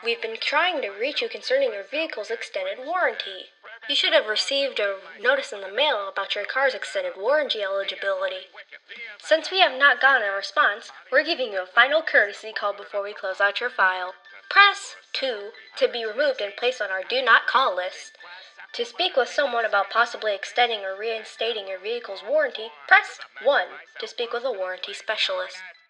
We've been trying to reach you concerning your vehicle's extended warranty. You should have received a notice in the mail about your car's extended warranty eligibility. Since we have not gotten a response, we're giving you a final courtesy call before we close out your file. Press 2 to be removed and placed on our Do Not Call list. To speak with someone about possibly extending or reinstating your vehicle's warranty, press 1 to speak with a warranty specialist.